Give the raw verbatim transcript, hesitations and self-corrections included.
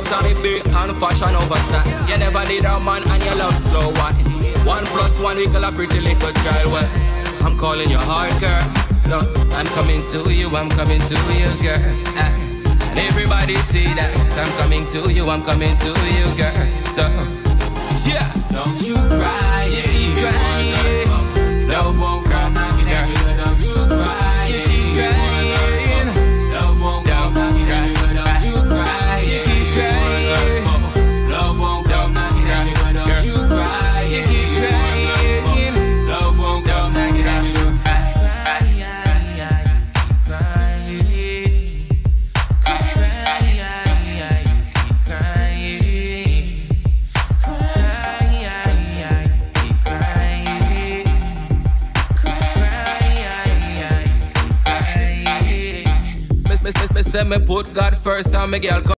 Vibes on the beat and fashion over style. You never need a man and you love slow one. One plus one equal a pretty little child. Well, I'm calling you hard, girl. So I'm coming to you, I'm coming to you, girl. Uh, and everybody see that I'm coming to you, I'm coming to you, girl. So yeah, don't you cry, you keep crying. Love won't come knocking at you, don't you cry, you keep crying. Love won't come knocking at you, don't you cry, you keep crying. Love won't come knocking at you, don't you cry, you keep crying. Love won't come knocking at you. Say me put God first and me girl